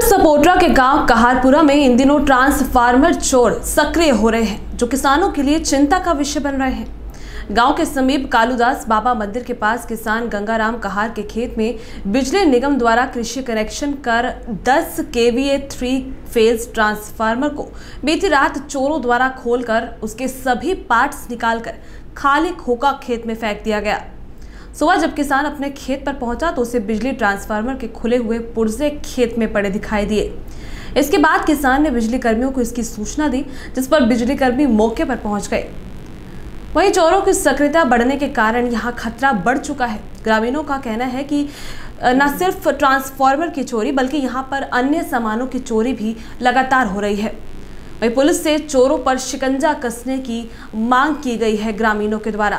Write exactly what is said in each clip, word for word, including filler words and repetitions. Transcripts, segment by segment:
सपोट्रा के गांव कहारपुरा में इन दिनों ट्रांसफार्मर चोर सक्रिय हो रहे हैं, जो किसानों के लिए चिंता का विषय बन रहे हैं। गांव के समीप कालूदास बाबा मंदिर के पास किसान गंगाराम कहार के खेत में बिजली निगम द्वारा कृषि कनेक्शन कर दस केवीए थ्री फेज ट्रांसफार्मर को बीती रात चोरों द्वारा खोलकर उसके सभी पार्ट्स निकालकर खाली खोखा खेत में फेंक दिया गया। सुबह जब किसान अपने खेत पर पहुंचा तो उसे बिजली ट्रांसफार्मर के खुले हुए पुर्जे खेत में पड़े दिखाई दिए। इसके बाद किसान ने बिजली कर्मियों को इसकी सूचना दी, जिस पर बिजली कर्मी मौके पर पहुंच गए। वहीं चोरों की सक्रियता बढ़ने के कारण यहां खतरा बढ़ चुका है। ग्रामीणों का कहना है कि न सिर्फ ट्रांसफार्मर की चोरी बल्कि यहां पर अन्य सामानों की चोरी भी लगातार हो रही है। वहीं पुलिस से चोरों पर शिकंजा कसने की मांग की गई है ग्रामीणों के द्वारा।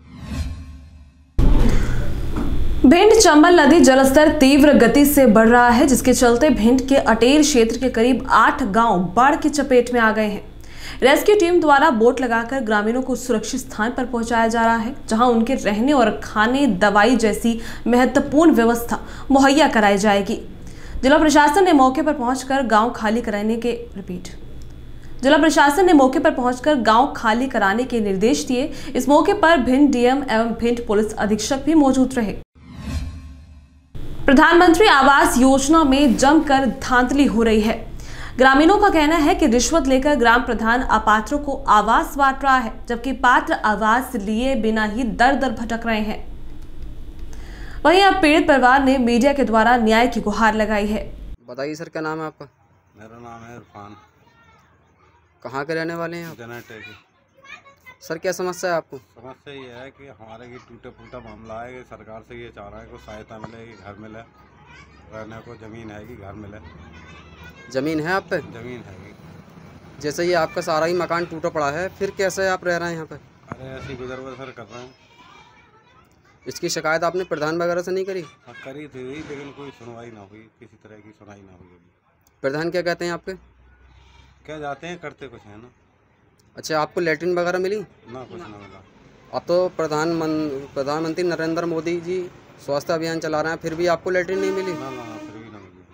भिंड चंबल नदी जलस्तर तीव्र गति से बढ़ रहा है, जिसके चलते भिंड के अटेर क्षेत्र के करीब आठ गांव बाढ़ की चपेट में आ गए हैं। रेस्क्यू टीम द्वारा बोट लगाकर ग्रामीणों को सुरक्षित स्थान पर पहुंचाया जा रहा है, जहां उनके रहने और खाने, दवाई जैसी महत्वपूर्ण व्यवस्था मुहैया कराई जाएगी। जिला प्रशासन ने मौके पर पहुंचकर गांव खाली कराने के रिपीट जिला प्रशासन ने मौके पर पहुंचकर गांव खाली कराने के निर्देश दिए। इस मौके पर भिंड डीएम एवं भिंड पुलिस अधीक्षक भी मौजूद रहे। प्रधानमंत्री आवास योजना में जमकर धांधली हो रही है। ग्रामीणों का कहना है कि रिश्वत लेकर ग्राम प्रधान अपात्रों को आवास बांट रहा है, जबकि पात्र आवास लिए बिना ही दर दर भटक रहे हैं। वहीं अब पीड़ित परिवार ने मीडिया के द्वारा न्याय की गुहार लगाई है। बताइए सर, क्या नाम है आपका? मेरा नाम है इरफान। कहाँ के रहने वाले हैं आप? जनेटे की। सर, क्या समस्या है आपको? समस्या ये है कि हमारे की टूटे फूटा मामला है कि सरकार से ये चाह रहा है कि सहायता मिले, कि घर मिले, रहने को ज़मीन है कि घर मिले। ज़मीन है आप पे? ज़मीन है कि। जैसे ये आपका सारा ही मकान टूटा पड़ा है, फिर कैसे आप रह रहे हैं यहाँ पे? अरे ऐसी गुजर बसर कर रहे हैं। इसकी शिकायत आपने प्रधान वगैरह से नहीं करी? हाँ करी थी, लेकिन कोई सुनवाई ना हुई, किसी तरह की सुनवाई ना हुई। प्रधान क्या कहते हैं आपके? क्या जाते हैं, करते कुछ है ना। अच्छा, आपको लैट्रिन वगैरह मिली? ना, कुछ ना मिला। अब तो प्रधान प्रधानमंत्री नरेंद्र मोदी जी स्वास्थ्य अभियान चला रहे हैं, फिर भी आपको लैट्रिन नहीं मिली? ना ना, फिर भी ना मिली।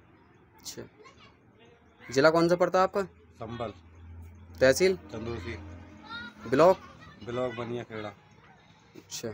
अच्छा, जिला कौन सा पड़ता है आपका? संबल। तहसील? चंदूसी। ब्लॉक? ब्लॉक बनिया खेड़ा। अच्छा,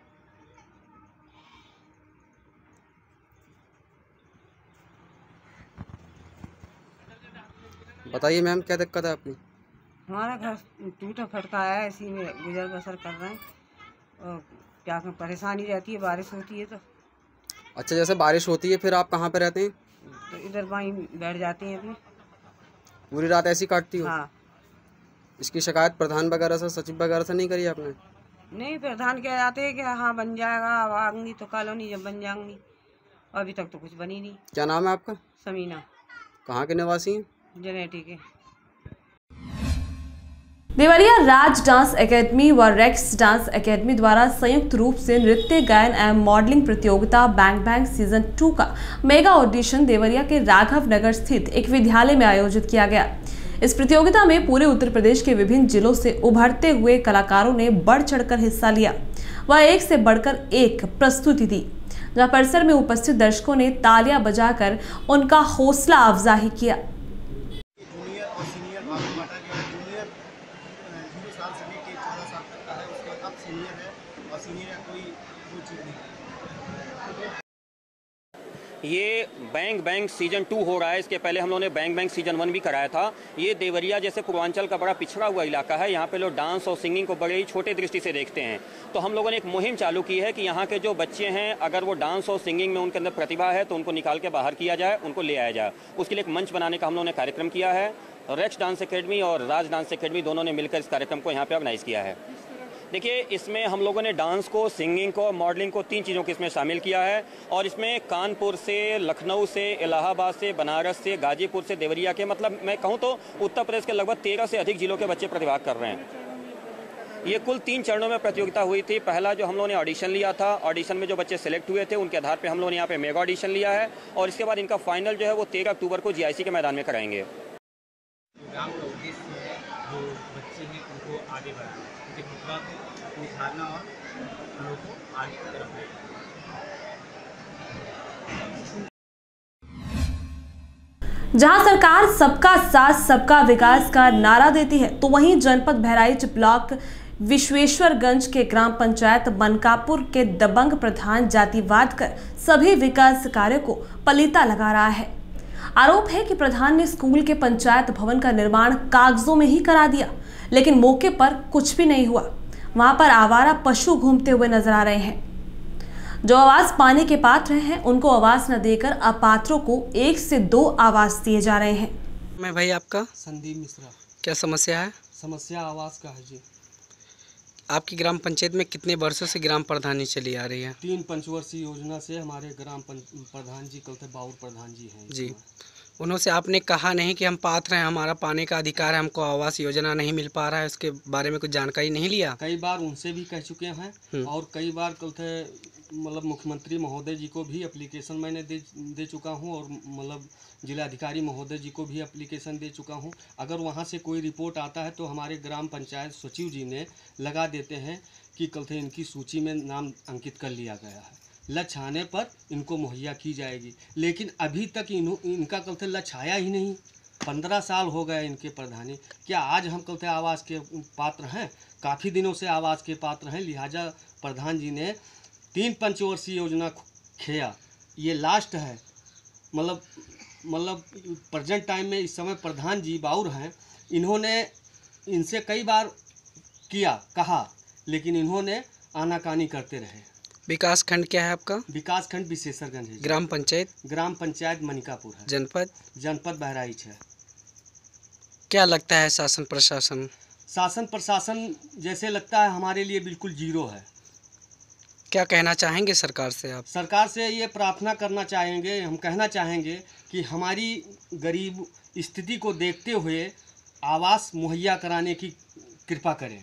बताइए मैम, क्या दिक्कत है आपकी? हमारा घर टूटा फटका है, इसी में गुजर बसर कर रहे हैं और क्या करें, परेशानी रहती है, बारिश होती है तो। अच्छा, जैसे बारिश होती है फिर आप कहाँ पे रहते हैं? तो इधर वहीं बैठ जाते हैं अपने। पूरी रात ऐसी काटती हो? हाँ। इसकी शिकायत प्रधान वगैरह से, सचिव वगैरह से नहीं करी आपने? नहीं, प्रधान कह जाते हैं कि हाँ बन जाएगा, अब आऊँगी तो कॉलोनी जब बन जाऊँगी, अभी तक तो कुछ बनी नहीं। क्या नाम है आपका? समीना। कहाँ के निवासी हैं? जनेटी के। देवरिया राज डांस एकेडमी व रेक्स डांस एकेडमी द्वारा संयुक्त रूप से नृत्य गायन एवं मॉडलिंग प्रतियोगिता बैंग बैंग सीजन टू का मेगा ऑडिशन देवरिया के राघव नगर स्थित एक विद्यालय में आयोजित किया गया। इस प्रतियोगिता में पूरे उत्तर प्रदेश के विभिन्न जिलों से उभरते हुए कलाकारों ने बढ़ चढ़कर हिस्सा लिया व एक से बढ़कर एक प्रस्तुति दी, जहां परिसर में उपस्थित दर्शकों ने तालियां बजाकर उनका हौसला अफजाई किया। ये बैंग बैंग सीजन टू हो रहा है। इसके पहले हम लोगों ने बैंग बैंग सीजन वन भी कराया था। ये देवरिया जैसे पूर्वांचल का बड़ा पिछड़ा हुआ इलाका है, यहाँ पे लोग डांस और सिंगिंग को बड़े ही छोटे दृष्टि से देखते हैं। तो हम लोगों ने एक मुहिम चालू की है कि यहाँ के जो बच्चे हैं, अगर वो डांस और सिंगिंग में उनके अंदर प्रतिभा है तो उनको निकाल के बाहर किया जाए, उनको ले आया जाए। उसके लिए एक मंच बनाने का हम लोगों ने कार्यक्रम किया है। रेक्स डांस एकेडमी और राज डांस एकेडमी दोनों ने मिलकर इस कार्यक्रम को यहाँ पे ऑर्गेनाइज किया है। देखिए, इसमें हम लोगों ने डांस को, सिंगिंग को, मॉडलिंग को, तीन चीज़ों को इसमें शामिल किया है। और इसमें कानपुर से, लखनऊ से, इलाहाबाद से, बनारस से, गाजीपुर से, देवरिया के, मतलब मैं कहूँ तो उत्तर प्रदेश के लगभग तेरह से अधिक जिलों के बच्चे प्रतिभाग कर रहे हैं। ये कुल तीन चरणों में प्रतियोगिता हुई थी। पहला जो हम लोगों ने ऑडिशन लिया था, ऑडिशन में जो बच्चे सेलेक्ट हुए थे उनके आधार पर हम लोगों ने यहाँ पे मेगा ऑडिशन लिया है और इसके बाद इनका फाइनल जो है वो तेरह अक्टूबर को जीआईसी के मैदान में कराएंगे। आगे बढ़ाना, उनकी प्रतिभा को निखारना और लोगों को आगे की तरफ। जहां सरकार सबका साथ सबका विकास का नारा देती है, तो वहीं जनपद बहराइच ब्लॉक विश्वेश्वरगंज के ग्राम पंचायत मनकापुर के दबंग प्रधान जातिवाद कर सभी विकास कार्यों को पलीता लगा रहा है। आरोप है कि प्रधान ने स्कूल के पंचायत भवन का निर्माण कागजों में ही करा दिया, लेकिन मौके पर कुछ भी नहीं हुआ। वहां पर आवारा पशु घूमते हुए नजर आ रहे हैं। जो आवास पाने के पात्र हैं, उनको आवास न देकर अपात्रों को एक से दो आवास दिए जा रहे हैं। मैं भाई आपका संदीप मिश्रा। क्या समस्या है? समस्या आवास का है जी। आपकी ग्राम पंचायत में कितने वर्षों से ग्राम प्रधानी चली आ रही है? तीन पंचवर्षीय योजना से हमारे ग्राम प्रधान जी कल थे बाउर प्रधान जी हैं जी। उन्होंने आपने कहा नहीं कि हम पात्र हैं, हमारा पाने का अधिकार है, हमको आवास योजना नहीं मिल पा रहा है, उसके बारे में कुछ जानकारी नहीं लिया? कई बार उनसे भी कह चुके हैं और कई बार कल थे मतलब मुख्यमंत्री महोदय जी को भी एप्लीकेशन मैंने दे दे चुका हूं और मतलब जिलाधिकारी महोदय जी को भी एप्लीकेशन दे चुका हूं। अगर वहां से कोई रिपोर्ट आता है तो हमारे ग्राम पंचायत सचिव जी ने लगा देते हैं कि कल थे इनकी सूची में नाम अंकित कर लिया गया है, लक्ष्य आने पर इनको मुहैया की जाएगी। लेकिन अभी तक इन, इनका कल थे लक्ष्य आया ही नहीं। पंद्रह साल हो गए इनके प्रधानी। क्या आज हम कल थे आवास के पात्र हैं? काफ़ी दिनों से आवास के पात्र हैं। लिहाजा प्रधान जी ने तीन पंचवर्षीय योजना खेया, ये लास्ट है। मतलब मतलब प्रेजेंट टाइम में इस समय प्रधान जी बाउर हैं। इन्होंने इनसे कई बार किया कहा, लेकिन इन्होंने आनाकानी करते रहे। विकास खंड क्या है आपका? विकास खंड विशेषरगंज है। ग्राम पंचायत? ग्राम पंचायत मनिकापुर है। जनपद? जनपद बहराइच है। क्या लगता है शासन प्रशासन? शासन प्रशासन जैसे लगता है हमारे लिए बिल्कुल जीरो है। क्या कहना चाहेंगे सरकार से आप? सरकार से ये प्रार्थना करना चाहेंगे, हम कहना चाहेंगे कि हमारी गरीब स्थिति को देखते हुए आवास मुहैया कराने की कृपा करें।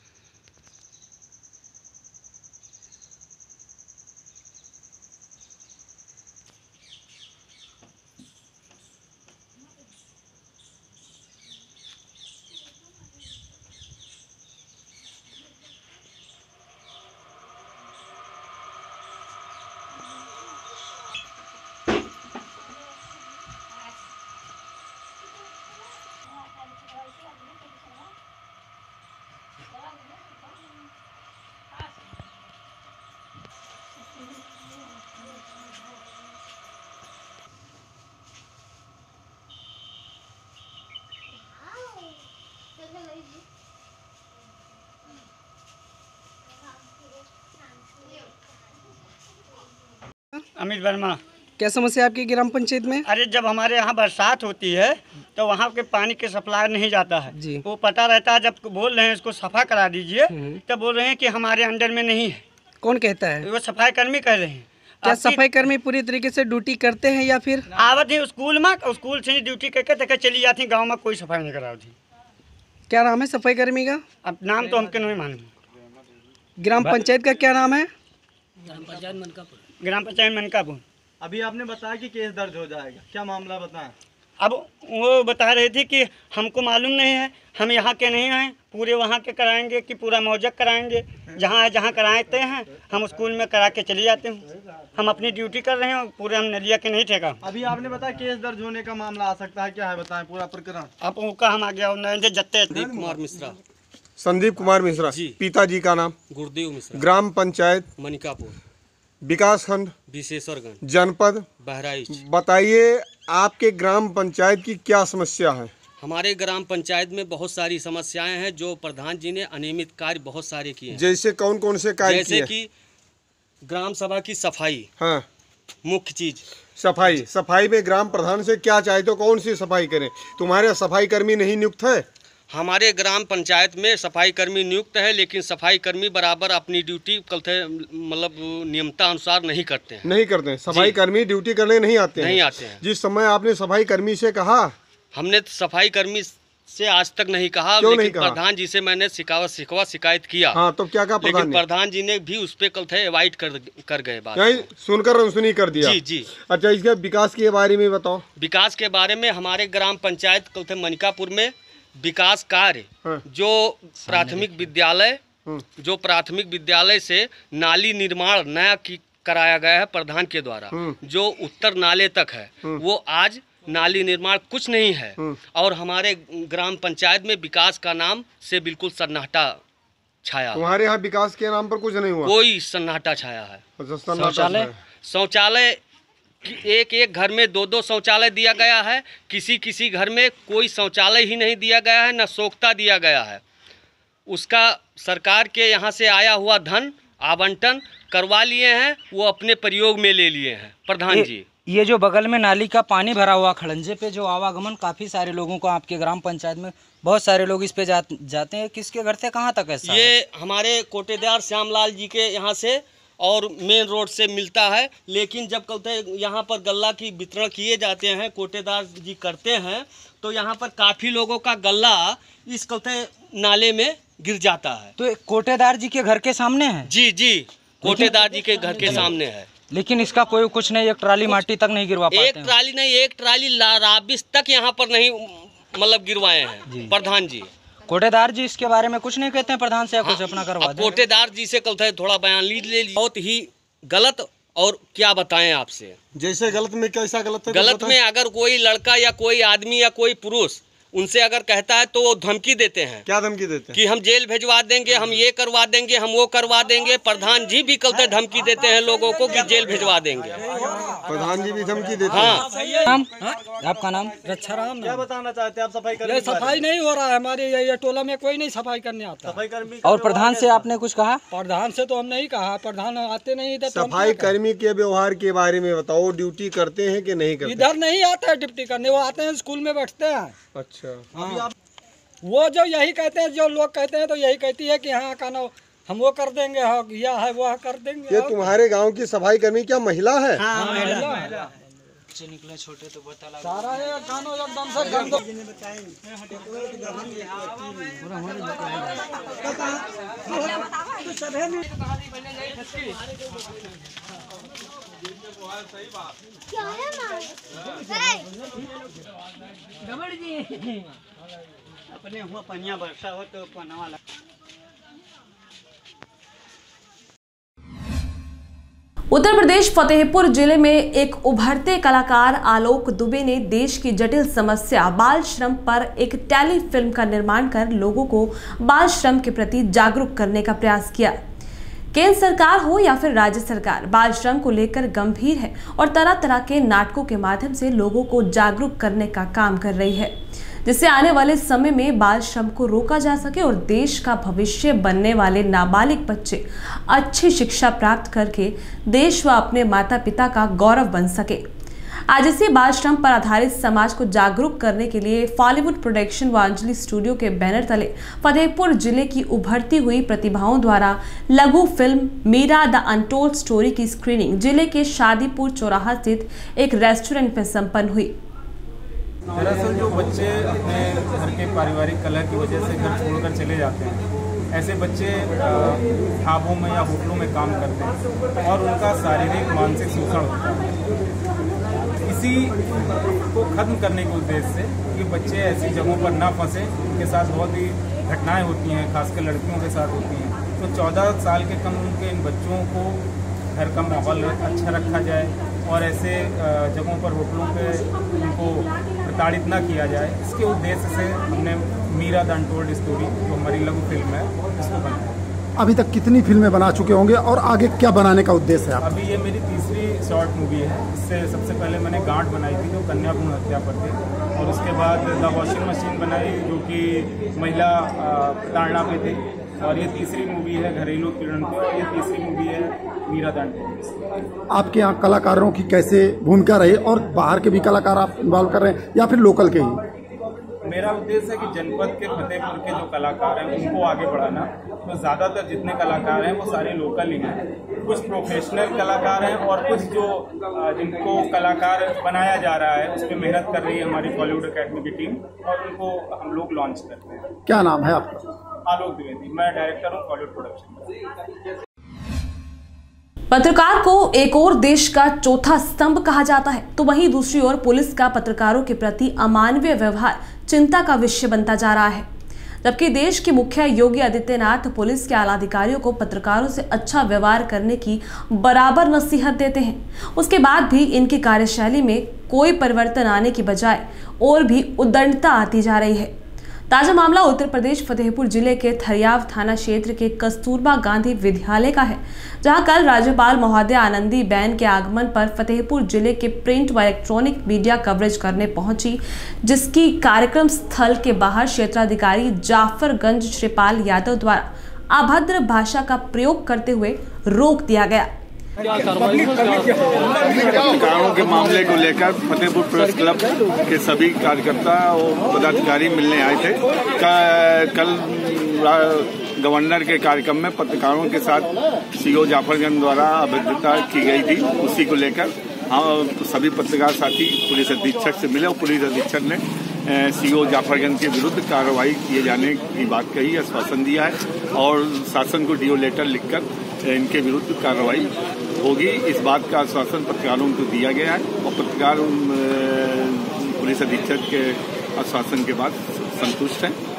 अमित वर्मा। क्या समस्या आपकी ग्राम पंचायत में? अरे जब हमारे यहाँ बरसात होती है तो वहाँ के पानी के सप्लाई नहीं जाता है जी। वो पता रहता है, जब बोल रहे हैं इसको सफा करा दीजिए तब बोल रहे हैं कि हमारे अंडर में नहीं है। कौन कहता है? वो सफाई कर्मी कह रहे हैं। क्या सफाई कर्मी पूरी तरीके से ड्यूटी करते हैं या फिर आवत है स्कूल में, स्कूल से ड्यूटी करके तक चली जाती, गाँव में कोई सफाई नहीं करा थी। क्या नाम है सफाई कर्मी का? अब नाम तो हमके नहीं मालूम। ग्राम पंचायत का क्या नाम है? ग्राम पंचायत मनकापुर। ग्राम पंचायत मनकापुर। अभी आपने बताया कि केस दर्ज हो जाएगा, क्या मामला बताएं? अब वो बता रहे थे कि हमको मालूम नहीं है, हम यहाँ के नहीं हैं, पूरे वहाँ के कराएंगे कि पूरा मौजक कराएंगे, जहाँ जहाँ कराते हैं हम स्कूल में करा के चले जाते हैं। हम अपनी ड्यूटी कर रहे हैं, पूरे हम नलिया के नहीं ठेका। अभी आपने बताया केस दर्ज होने का मामला आ सकता है, क्या है बताएं पूरा प्रकरण? अब उनका हम आ गया जत्ते। संदीप कुमार मिश्रा। संदीप कुमार मिश्रा जी। पिताजी का नाम? गुरुदेव मिश्रा। ग्राम पंचायत मनिकापुर। विकास खंड विशेषरगंज। जनपद बहराइच। बताइए आपके ग्राम पंचायत की क्या समस्या है? हमारे ग्राम पंचायत में बहुत सारी समस्याएं हैं जो प्रधान जी ने अनियमित कार्य बहुत सारे किए हैं। जैसे कौन कौन से कार्य जैसे किए? कि ग्राम सभा की सफाई। हाँ, मुख्य चीज सफाई। सफाई में ग्राम प्रधान से क्या चाहे तो कौन सी सफाई करें? तुम्हारे सफाई कर्मी नहीं नियुक्त है? हमारे ग्राम पंचायत में सफाई कर्मी नियुक्त है, लेकिन सफाई कर्मी बराबर अपनी ड्यूटी कल थे मतलब नियमता अनुसार नहीं करते हैं। नहीं करते हैं सफाई कर्मी, ड्यूटी करने नहीं आते हैं। नहीं आते हैं। जिस समय आपने सफाई कर्मी से कहा? हमने सफाई कर्मी से आज तक नहीं कहा, क्यों लेकिन नहीं कहा? प्रधान जी से मैंने शिकावत शिकवा शिकायत किया। हाँ, तो क्या कहा प्रधान लेकिन ने? प्रधान जी ने भी उस पे कल थे अवॉइड कर कर गए बात। नहीं सुनकर अनसुनी कर दिया। जी जी। अच्छा, इसके विकास के बारे में बताओ। विकास के बारे में हमारे ग्राम पंचायत कल थे मनिकापुर में विकास कार्य हाँ। जो प्राथमिक विद्यालय जो प्राथमिक विद्यालय से नाली निर्माण नया की कराया गया है प्रधान के द्वारा, जो उत्तर नाले तक है वो आज नाली निर्माण कुछ नहीं है। और हमारे ग्राम पंचायत में विकास का नाम से बिल्कुल सन्नाटा छाया। तुम्हारे यहाँ विकास के नाम पर कुछ नहीं हुआ? कोई सन्नाटा छाया है। शौचालय शौचालय एक एक घर में दो दो शौचालय दिया गया है, किसी किसी घर में कोई शौचालय ही नहीं दिया गया है, न सोख्ता दिया गया है। उसका सरकार के यहाँ से आया हुआ धन आवंटन करवा लिए हैं, वो अपने प्रयोग में ले लिए हैं प्रधान जी। ये जो बगल में नाली का पानी भरा हुआ खड़ंजे पे जो आवागमन काफ़ी सारे लोगों को आपके ग्राम पंचायत में बहुत सारे लोग इस पे जा, जाते हैं, किसके घर से कहाँ तक है? ये हमारे कोटेदार श्यामलाल जी के यहाँ से और मेन रोड से मिलता है। लेकिन जब कहते यहाँ पर गल्ला की वितरण किए जाते हैं, कोटेदार जी करते हैं, तो यहाँ पर काफ़ी लोगों का गल्ला इस कहते नाले में गिर जाता है। तो कोटेदार जी के घर के सामने है? जी जी, कोटेदार जी के घर के सामने है। लेकिन इसका कोई कुछ नहीं, एक ट्राली माटी तक नहीं गिरवा पाते? एक ट्राली नहीं, एक ट्राली राबिस तक यहाँ पर नहीं मतलब गिरवाए हैं प्रधान जी। कोटेदार जी इसके बारे में कुछ नहीं कहते हैं प्रधान से? कुछ अपना करवा दें। कोटेदार जी से कहते हैं थोड़ा बयान ली ले बहुत ही गलत। और क्या बताएं आपसे, जैसे गलत में कैसा गलत है? गलत में अगर कोई लड़का या कोई आदमी या कोई पुरुष उनसे अगर कहता है तो वो धमकी देते हैं। क्या धमकी देते हैं? कि हम जेल भिजवा देंगे, हम ये करवा देंगे, हम वो करवा देंगे। प्रधान जी भी कल तक धमकी देते हैं लोगों को कि जेल भिजवा देंगे। प्रधान जी भी धमकी देते हाँ। हैं। नाम? आपका नाम? रक्षा राम। क्या बताना चाहते हैं आप? सफाई ये सफाई नहीं हो रहा है हमारे ये टोला में, कोई नहीं सफाई करने आता। सफाई कर्मी और प्रधान से आपने कुछ कहा? प्रधान से तो हम नहीं कहा, प्रधान आते नहीं इधर। सफाई कर्मी के व्यवहार के बारे में बताओ, ड्यूटी करते हैं कि नहीं करते? इधर नहीं आते हैं ड्यूटी करने, वो आते हैं स्कूल में बैठते हैं। अच्छा। हाँ। वो जो यही कहते हैं, जो लोग कहते हैं तो यही कहती है कि हाँ का ना हम वो कर देंगे, हाँ यह है वो कर देंगे। ये तुम्हारे गांव की सफाई कर्मी क्या महिला है? हाँ, महिला। निकले छोटे तो बता लगा सारा ये कानों एकदम से गंदा। अपने हुआ पनिया वर्षा हो तो पनावा लग। उत्तर प्रदेश फतेहपुर जिले में एक उभरते कलाकार आलोक दुबे ने देश की जटिल समस्या बाल श्रम पर एक टेली फिल्म का निर्माण कर लोगों को बाल श्रम के प्रति जागरूक करने का प्रयास किया। केंद्र सरकार हो या फिर राज्य सरकार, बाल श्रम को लेकर गंभीर है और तरह तरह के नाटकों के माध्यम से लोगों को जागरूक करने का काम कर रही है, जिससे आने वाले समय में बाल श्रम को रोका जा सके और देश का भविष्य बनने वाले नाबालिग बच्चे अच्छी शिक्षा प्राप्त करके देश व अपने माता पिता का गौरव बन सके। आज इसी बाल श्रम पर आधारित समाज को जागरूक करने के लिए बॉलीवुड प्रोडक्शन व अंजलि स्टूडियो के बैनर तले फतेहपुर जिले की उभरती हुई प्रतिभाओं द्वारा लघु film Meera the untold story की स्क्रीनिंग जिले के शादीपुर चौराहा स्थित एक रेस्टोरेंट में संपन्न हुई। दरअसल जो बच्चे अपने घर के पारिवारिक कलह की वजह से घर छोड़कर चले जाते हैं, ऐसे बच्चे ढाबों में या होटलों में काम करते हैं और उनका शारीरिक मानसिक शोषण होता है। इसी को खत्म करने के उद्देश्य से ये बच्चे ऐसी जगहों पर ना फंसे, इनके साथ बहुत ही घटनाएं होती हैं, खासकर लड़कियों के साथ होती हैं। तो चौदह साल के कम उम्र के इन बच्चों को घर का माहौल अच्छा रखा जाए और ऐसे जगहों पर होटलों पे उनको प्रताड़ित ना किया जाए, इसके उद्देश्य से हमने मीरा द अनटोल्ड स्टोरी जो हमारी लघु फिल्म है इसको बनाया। अभी तक कितनी फिल्में बना चुके होंगे और आगे क्या बनाने का उद्देश्य है? अभी ये मेरी तीसरी शॉर्ट मूवी है। इससे सबसे पहले मैंने गांठ बनाई थी जो कन्या भ्रूण हत्या पर थी, और उसके बाद द वॉशिंग मशीन बनाई जो कि महिला प्रताड़ना पे थी, और ये तीसरी मूवी है घरेलू उत्पीड़न पे, और ये तीसरी मूवी है मीरा द अनटोल्ड। आपके यहाँ कलाकारों की कैसे भूमिका रही और बाहर के भी कलाकार आप इन्वॉल्व कर रहे हैं या फिर लोकल के ही? मेरा उद्देश्य है कि जनपद के फतेहपुर के जो कलाकार हैं उनको आगे बढ़ाना। तो ज़्यादातर जितने कलाकार हैं वो सारे लोकल ही हैं, कुछ प्रोफेशनल कलाकार हैं और कुछ जो जिनको कलाकार बनाया जा रहा है उस पर मेहनत कर रही है हमारी बॉलीवुड एकेडमी की टीम, और उनको हम लोग लॉन्च करते हैं। क्या नाम है आपका? आलोक द्विवेदी, मैं डायरेक्टर हूँ बॉलीवुड प्रोडक्शन। पत्रकार को एक और देश का चौथा स्तंभ कहा जाता है, तो वहीं दूसरी ओर पुलिस का पत्रकारों के प्रति अमानवीय व्यवहार चिंता का विषय बनता जा रहा है। जबकि देश के मुखिया योगी आदित्यनाथ पुलिस के आला अधिकारियों को पत्रकारों से अच्छा व्यवहार करने की बराबर नसीहत देते हैं। उसके बाद भी इनकी कार्यशैली में कोई परिवर्तन आने की बजाय और भी उद्दंडता आती जा रही है। ताजा मामला उत्तर प्रदेश फतेहपुर जिले के थरियाव थाना क्षेत्र के कस्तूरबा गांधी विद्यालय का है, जहां कल राज्यपाल महोदय आनंदीबेन के आगमन पर फतेहपुर जिले के प्रिंट व इलेक्ट्रॉनिक मीडिया कवरेज करने पहुंची, जिसकी कार्यक्रम स्थल के बाहर क्षेत्राधिकारी जाफरगंज श्रीपाल यादव द्वारा अभद्र भाषा का प्रयोग करते हुए रोक दिया गया। पत्रकारों के मामले को लेकर फतेहपुर प्रेस क्लब के सभी कार्यकर्ता और पदाधिकारी मिलने आए थे। कल गवर्नर के कार्यक्रम में पत्रकारों के साथ सीओ जाफरगंज द्वारा अभद्रता की गई थी, उसी को लेकर हम सभी पत्रकार साथी पुलिस अधीक्षक से मिले और पुलिस अधीक्षक ने सीओ जाफरगंज के विरुद्ध कार्रवाई किए जाने की बात कही, आश्वासन दिया है और शासन को डीओ लेटर लिखकर इनके विरुद्ध कार्रवाई होगी। इस बात का आश्वासन पत्रकारों को दिया गया है और पत्रकार पुलिस अधीक्षक के आश्वासन के बाद संतुष्ट हैं।